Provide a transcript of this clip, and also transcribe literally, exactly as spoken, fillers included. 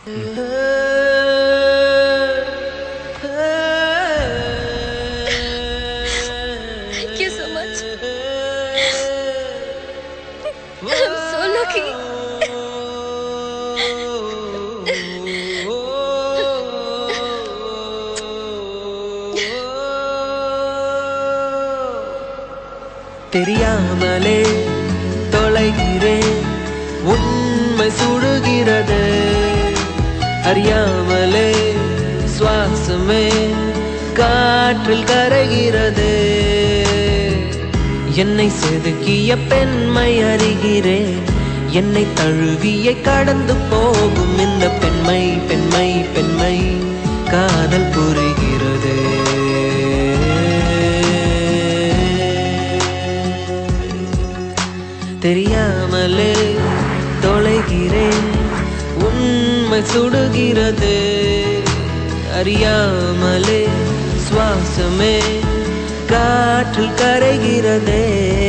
Thank you so much. I'm so lucky. தெரியாமலே தொலைகிறேன், உண்மை சுடுகிறது, அறியாமலே சுவாசமே காற்றில் கரைகிறது. என்னை செதுக்கிய பெண்மை அறிகிறேன், என்னை தழுவிய கடந்து போகும் இந்த பெண்மை பெண்மை பெண்மை காதல் புரிகிறது. தெரியாமலே தொலைகிறேன், உண்மை சுடுகிறது, அறியாமலே சுவாசமே காற்றில் கரைகிறதே.